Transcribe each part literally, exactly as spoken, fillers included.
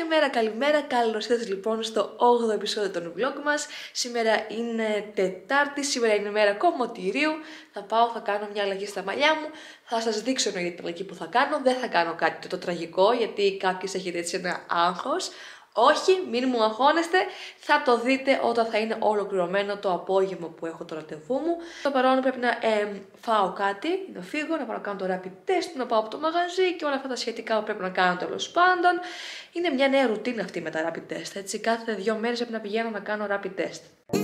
Καλημέρα, καλημέρα, καλώς ήρθατε λοιπόν στο όγδοο επεισόδιο των vlog μας. Σήμερα είναι Τετάρτη, σήμερα είναι μέρα κομμωτηρίου. Θα πάω, θα κάνω μια αλλαγή στα μαλλιά μου. Θα σας δείξω εννοείται την αλλαγή που θα κάνω. Δεν θα κάνω κάτι το τραγικό, γιατί κάποιες έχετε έτσι ένα άγχος. Όχι, μην μου αγχώνεστε, θα το δείτε όταν θα είναι ολοκληρωμένο το απόγευμα που έχω το ραντεβού μου. Στο παρόν πρέπει να ε, φάω κάτι, να φύγω, να πάω να κάνω το rapid test, να πάω από το μαγαζί και όλα αυτά τα σχετικά που πρέπει να κάνω τέλος πάντων. Είναι μια νέα ρουτίνα αυτή με τα rapid test, έτσι κάθε δύο μέρες πρέπει να πηγαίνω να κάνω rapid test.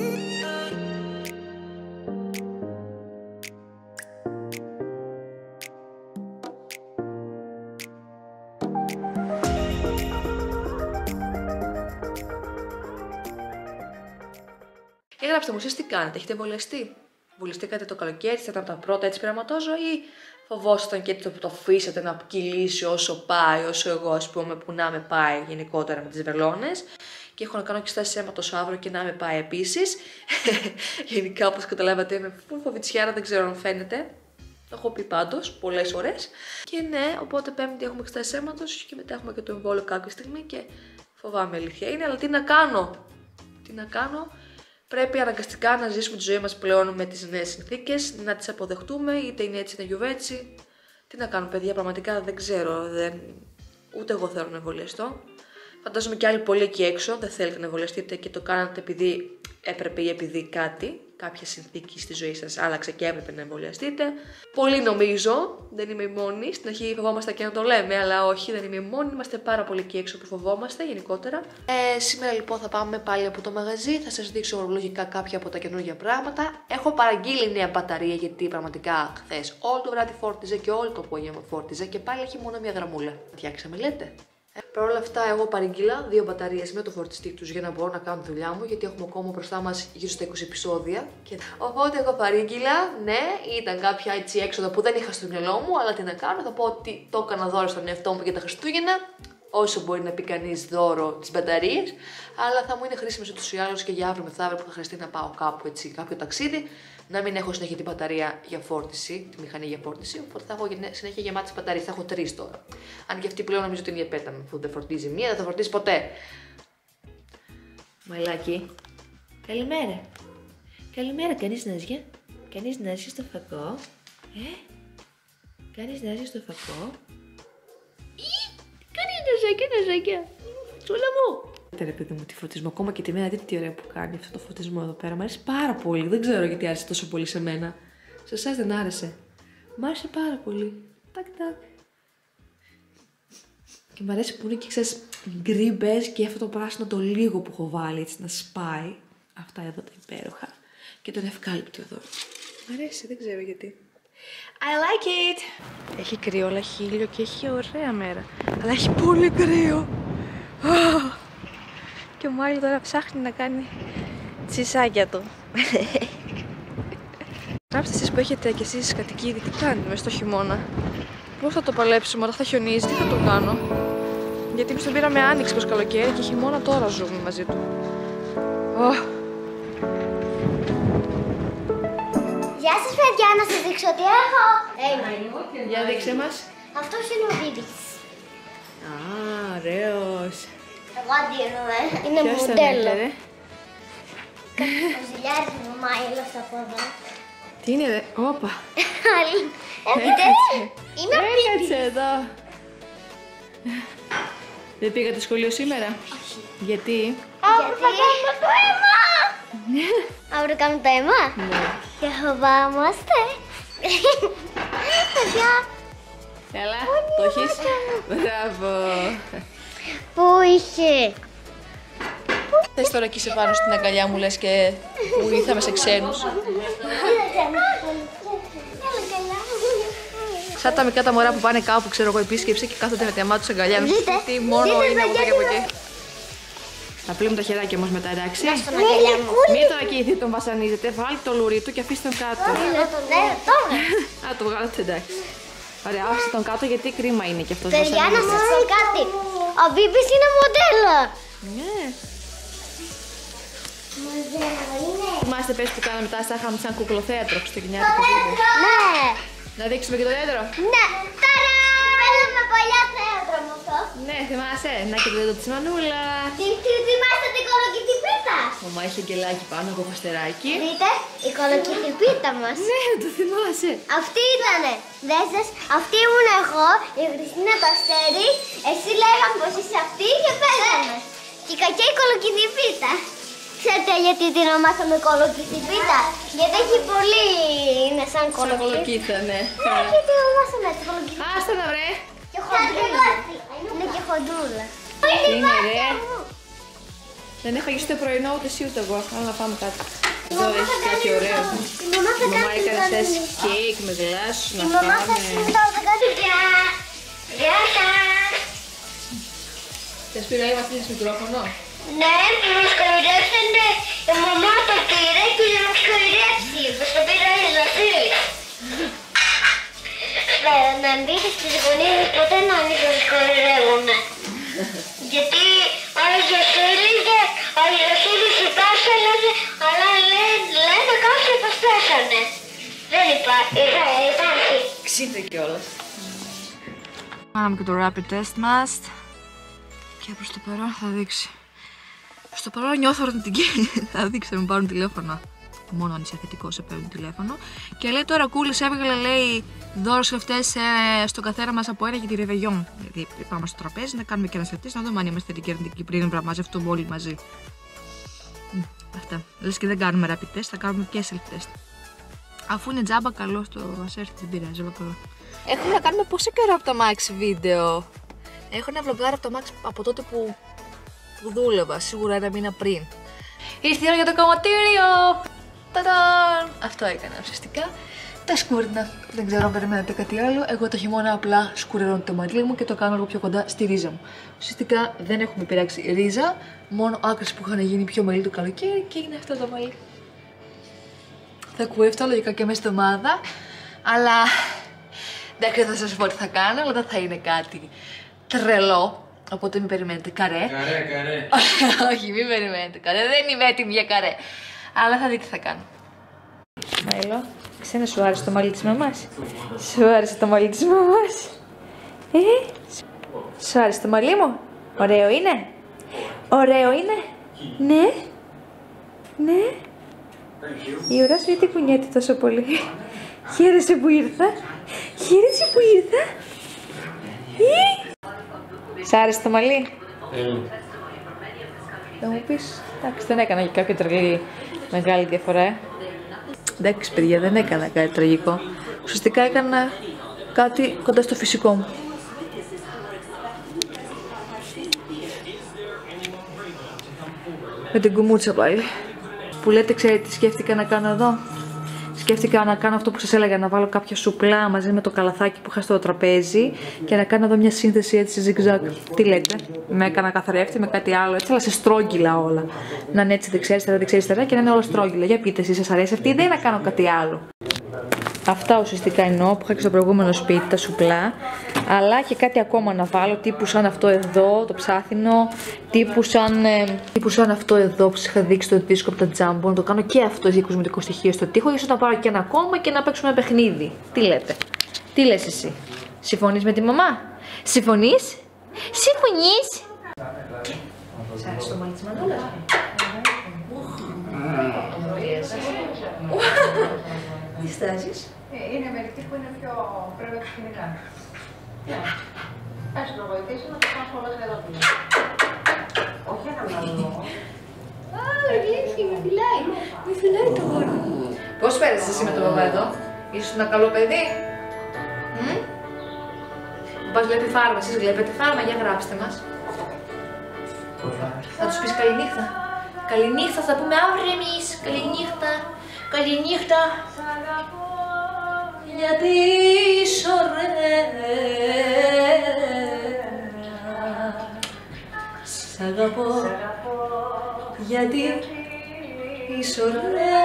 Έγραψτε μου εσείς τι κάνετε, έχετε εμβολιαστεί? Εμβολιαστήκατε το καλοκαίρι, ήταν από τα πρώτα έτσι πειραματόζω ή φοβόσασταν και το, το αφήσατε να κυλήσει όσο πάει, όσο εγώ ας πούμε που να με πάει γενικότερα με τις βελόνες? Και έχω να κάνω εξετάσεις αίματος αύριο και να με πάει επίσης. Γενικά όπως καταλάβατε είμαι φοβητσιάρα, δεν ξέρω αν φαίνεται. Το έχω πει πάντως πολλές φορές. Και ναι, οπότε Πέμπτη έχουμε εξετάσεις αίματος και μετά έχουμε και το εμβόλιο κάποια στιγμή και φοβάμαι αλήθεια είναι, αλλά τι να κάνω, τι να κάνω. Πρέπει αναγκαστικά να ζήσουμε τη ζωή μας πλέον με τις νέες συνθήκες, να τις αποδεχτούμε, είτε είναι έτσι είτε γιουβέτσι. Τι να κάνω, παιδιά, πραγματικά δεν ξέρω. Δεν... Ούτε εγώ θέλω να εμβολιαστώ. Φαντάζομαι και άλλοι πολλοί εκεί έξω δεν θέλετε να εμβολιαστείτε και το κάνατε επειδή έπρεπε ή επειδή κάτι, κάποια συνθήκη στη ζωή σας άλλαξε και έπρεπε να εμβολιαστείτε. Πολλοί νομίζω, δεν είμαι η μόνη. Στην αρχή φοβόμαστε και να το λέμε, αλλά όχι, δεν είμαι η μόνη. Είμαστε πάρα πολλοί εκεί έξω που φοβόμαστε γενικότερα. Ε, σήμερα λοιπόν θα πάμε πάλι από το μαγαζί. Θα σας δείξω ορολογικά κάποια από τα καινούργια πράγματα. Έχω παραγγείλει νέα μπαταρία γιατί πραγματικά χθες όλο το βράδυ φόρτιζε και όλο το απόγευμα φόρτιζε και πάλι έχει μόνο μια γραμμούλα. Φτιάξαμε, λέτε. Παρ' όλα αυτά, εγώ παρήγγειλα δύο μπαταρίες με το φορτιστή τους για να μπορώ να κάνω τη δουλειά μου, γιατί έχουμε ακόμα μπροστά μας γύρω στα είκοσι επεισόδια. Και... Οπότε, εγώ παρήγγειλα, ναι, ήταν κάποια έτσι έξοδα που δεν είχα στο μυαλό μου, αλλά τι να κάνω, θα πω ότι το έκανα δώρο στον εαυτό μου για τα Χριστούγεννα. Όσο μπορεί να πει κανείς δώρο τις μπαταρίες, αλλά θα μου είναι χρήσιμες ούτως ή άλλως και για αύριο μεθαύριο που θα χρειαστεί να πάω κάπου έτσι, κάποιο ταξίδι, να μην έχω συνέχεια την μπαταρία για φόρτιση, τη μηχανή για φόρτιση. Οπότε θα έχω συνέχεια γεμάτες μπαταρίες. Θα έχω τρεις τώρα. Αν και αυτή πλέον νομίζω ότι είναι η επέταμη, που δεν φορτίζει μία, δεν θα φορτίζει ποτέ. Μαλάκι. Καλημέρα. Καλημέρα, κανείς ναζιά. Κανείς ναζιά στο φακό. Ε, κανείς ναζιά στο φακό. Κανείς ναζάκια, ναζάκια. Τσούλα μου. Ρε παιδί μου, τη φωτισμό, ακόμα και τη μένα, δείτε τι ωραία που κάνει αυτό το φωτισμό εδώ πέρα. Μ' άρεσε πάρα πολύ. Δεν ξέρω γιατί άρεσε τόσο πολύ σε μένα. Σε εσάς δεν άρεσε? Μ' άρεσε πάρα πολύ. Τάκ, τάκ. Και μ' αρέσει που είναι και ξέρεις γκρι μπέζ και αυτό το πράσινο το λίγο που έχω βάλει έτσι να σπάει. Αυτά εδώ τα υπέροχα. Και τον ευκάλυπτο εδώ. Μ' αρέσει, δεν ξέρω γιατί. I like it! Έχει κρύο, αλλά έχει ήλιο και έχει ωραία μέρα. Αλλά έχει πολύ κρύο. Και ο Μάιλ τώρα ψάχνει να κάνει τσισάκια του. Γράψτε εσείς που έχετε και εσείς κατοικίδι, τι κάνετε μες στο χειμώνα. Πώς θα το παλέψουμε, όταν θα χιονίζει, τι θα το κάνω. Γιατί εμείς τον πήραμε άνοιξη προς καλοκαίρι και χειμώνα τώρα ζούμε μαζί του. Oh. Γεια σας παιδιά, να σας δείξω τι έχω. Hey, για δείξε μας. Αυτός είναι ο Μπίμπης. Α, ωραίος. Εγώ αντίρρομαι. Είναι μοντέλο. Ο ζηλιάρης μου Μάιλος από εδώ. Τι είναι ρε, όπα. Έκατσε. Είναι ο Μπίμπης. Έκατσε εδώ. Δεν πήγατε σχολείο σήμερα? Όχι. Γιατί? Αύριο θα κάνουμε το αίμα. Αύριο κάνουμε το αίμα. Ναι. Και φοβάμαστε. Παιδιά. Έλα, το έχεις? Μπράβο. Πού είχε? Θες τώρα εκεί σε πάνω στην αγκαλιά μου λες και που ήρθαμε σε ξένους. Σαν τα μικρά τα μωρά που πάνε κάπου, ξέρω εγώ, επίσκεψη και κάθονται με τη μαμά τους αγκαλιά. Τι μόνο είναι από εδώ και από εκεί. Θα πλύνουμε τα χεράκια όμως μετά, εντάξει. Μην τον ακήθει, τον βασανίζετε. Βάλτε το λουρί του και αφήστε τον κάτω. Α, το βγάλετε, εντάξει. Ωραία, άφησε τον κάτω γιατί κρίμα είναι και αυτός βασανίζεται. Παιδιά, να σας πω κάτι. Ο Μπίμπης είναι μοντέλο. Ναι. Μοντέλο είναι. Θυμάστε πες που κάναμε τα είχαμε σαν κουκλοθέατρο στο γενιάτικο βίντεο. Ναι. Να δείξουμε και το δέντρο. Ναι. Ταρά! Θέλουμε παλιά θέατρο με αυτό. Ναι, θυμάσαι. Να και το δέντρο της Μανούλα. Τι θυμάστε την κολοκυθιπίτα. Μαμά είχε γκελάκι πάνω από φαστεράκι. Δείτε, η κολοκυθιπίτα μας. Ναι, το θυμάσαι. Αυτή ήτανε. Δες, αυτή ήμουν εγώ, η Χριστίνα το Αστέρι. Εσύ λέγαμε πως είσαι αυτή και παίζαμε. Και η κακιά η κολοκυθιπίτα. Ξέρετε γιατί την ονομάσαμε κολοκυθιπίτα? Γιατί έχει πολύ... είναι σαν κολοκύθα, ναι. Ναι, και την ονομάσαμε έτσι κολοκυθιπίτα. Άστα να βρε. Και χοντρούλα. Είναι και χοντρούλα. Είναι ρε. Δεν έχω γυρίσει το πρωινό ούτε εσύ ούτε εγώ. Θέλω να πάμε κάτι. Εδώ έχει κάτι ωραίο. Η μαμά θα Η μαμά κάνει έκανε τα χθες νύχτα. κέικ με γλάσους να Η μαμά θα φάμε. συντάζει κάτι. Γεια. Γεια σας. Θες πήρα να αφήσεις μικρόφωνο. Ναι, που μας κορυδέψανε, η μαμά το πήρε και για να μας κορυδέψει. Μας το πήρα η Ζαφή. Να μπείτε στις γωνίες ποτέ να μην σας κορυδεύουνε. Γιατί άλλοι Ζαφίλοι, άλλοι Ζαφίλοι σου πάσανε, αλλά λένε κάποιοι πως πέσανε. Δεν υπάρχει, υπάρχει. Ξύθε κιόλας. Κάναμε και το rapid test μας. Και προς το παρόν θα δείξει. Προς το παρόν νιώθω αρνητική. Θα δείξει, θα με πάρουν τηλέφωνο. Μόνο αν είσαι θετικό σε παίρνουν τηλέφωνο. Και λέει τώρα Κούλης έβγαλε, λέει, δώρος λεφτές ε, στον καθένα μας από ένα για τη ρεβεγιόν. Δηλαδή πάμε στο τραπέζι να κάνουμε και ένα σετής, να δούμε αν είμαστε θετικοί αρνητικοί πριν να μαζευτούμε όλοι μαζί. Μ, αυτά. Λες και δεν κάνουμε rapid test, θα κάνουμε και self-test. Αφού είναι τζάμπα, καλό το ας έρθει, δεν πειράζει, όλο καλά. Έχουμε να κάνουμε πόσο καιρό από το Max βίντεο. Έχω ένα vlogger από το Max από τότε που, που δούλευα, σίγουρα ένα μήνα πριν. Ήρθε η ώρα για το κομματήριο! Τadaan! Αυτό έκανα ουσιαστικά. Τα σκούρνα. Δεν ξέρω αν περιμένετε κάτι άλλο. Εγώ το χειμώνα απλά σκουρερώνω το μαλλί μου και το κάνω λίγο πιο κοντά στη ρίζα μου. Ουσιαστικά δεν έχουμε πειράξει ρίζα, μόνο άκρες που είχαν γίνει πιο μαλλί το καλοκαίρι και είναι αυτό το μαλλί. Θα κουρευτώ λογικά και μέσα στη εβδομάδα, αλλά εντάξει, δεν θα σας πω τι θα κάνω, αλλά δεν θα είναι κάτι τρελό. Οπότε μην περιμένετε καρέ. Καρέ, καρέ. Όχι, μην περιμένετε καρέ. Δεν είμαι έτοιμη για καρέ. Αλλά θα δείτε τι θα κάνω. Μέλο, ξένα σου άρεσε το μαλλί της μαμάς? Σου άρεσε το μαλλί της μαμάς? Ε, σου άρεσε το μαλλί μου? Ωραίο είναι? Ωραίο είναι? Ναι? Ναι? Η ουρά σου γιατί κουνιέται τόσο πολύ? Χαίρεσαι που ήρθα? Χαίρεσαι που ήρθα? Σ' άρεσε το μαλλί? Θα μου πεις, εντάξει, δεν έκανα και κάποια τρελή μεγάλη διαφορά. Ε. Εντάξει παιδιά, δεν έκανα κάτι τραγικό. Ουσιαστικά έκανα κάτι κοντά στο φυσικό μου. Με την κουμούτσα πάλι. Που λέτε, ξέρετε τι σκέφτηκα να κάνω εδώ? Σκέφτηκα να κάνω αυτό που σας έλεγα, να βάλω κάποια σουπλά μαζί με το καλαθάκι που είχα στο τραπέζι και να κάνω εδώ μια σύνθεση έτσι zigzag. Τι λέτε? Με έκανα καθαρεύτη με κάτι άλλο, έτσι αλλά σε στρόγγυλα όλα. Να είναι έτσι δεξιά-αριστερά, δεξιά-αριστερά και να είναι όλα στρόγγυλα. Για πείτε εσείς, σας αρέσει αυτή η ιδέα ή να κάνω κάτι άλλο? Αυτά ουσιαστικά εννοώ που είχα και στο προηγούμενο σπίτι, τα σουπλά. Αλλά και κάτι ακόμα να βάλω, τύπου σαν αυτό εδώ, το ψάθινο, τύπου σαν, ε, τύπου σαν αυτό εδώ που σας είχα δείξει το δίσκο από τα Jumbo. Να το κάνω και αυτό για κοσμητικό στοιχείο στο τοίχο, ίσως να πάρω και ένα ακόμα και να παίξουμε ένα παιχνίδι. Τι λέτε? Τι λες εσύ? Συμφωνείς με τη μαμά? Συμφωνείς? Συμφωνείς? Σ' άρεσε το μαλλί της Μανούλας? Τι στάζεις? Είναι μερικοί που είναι πιο πρέπει να κυνηγά. Πες να βοηθήσω να το κάνω όλα εδώ πίσω. Όχι ένα μαλλό. Α, ηλίθι, με φυλάει. Με φυλάει το γόρο. Πώς πέρασες εσύ με το παπά εδώ? Ήσουν ένα καλό παιδί? Μμ? Ο παπάς βλέπει φάρμα, εσείς βλέπετε φάρμα, για γράψτε μας. Θα τους πεις καληνύχτα. Καληνύχτα, θα πούμε αύριο εμείς. Καληνύχτα. Καληνύχτα. Γιατί είσαι ωραία. Σ' αγαπώ. Γιατί είσαι ωραία.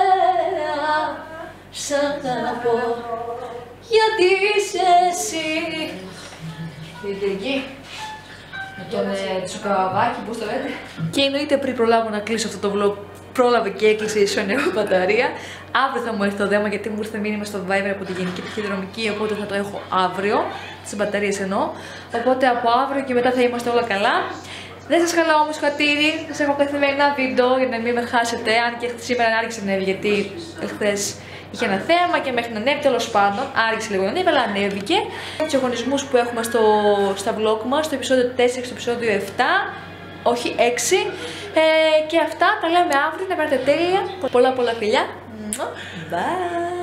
Σ' αγαπώ. Γιατί είσαι εσύ. Κυριακή. Με τον ε, Τσουκαβάκη, πώς το λέτε. Και εννοείται πριν προλάβω να κλείσω αυτό το vlog, πρόλαβε και έκλεισε η Sony μπαταρία. Αύριο θα μου έρθει το δέμα γιατί μου ήρθε μήνυμα στο Viber από τη Γενική Ταχυδρομική, οπότε θα το έχω αύριο. τις μπαταρίες εννοώ. Οπότε από αύριο και μετά θα είμαστε όλα καλά. Δεν σας χαλάω όμως χατήρι, σας έχω καθημερινά βίντεο για να μην με χάσετε. Αν και σήμερα άρχισε να ανέβει, γιατί χθες είχε ένα θέαμα και μέχρι να ανέβει, τέλος πάντων. Άρχισε λίγο να ανέβει, αλλά ανέβηκε. Τους αγωνισμούς που έχουμε στο, στα vlog μας, στο επεισόδιο τέσσερα και στο επεισόδιο επτά, όχι έξι. Ε, και αυτά τα λέμε αύριο, να περάσετε τέλεια. Πολλά πολλά φιλιά. Bye!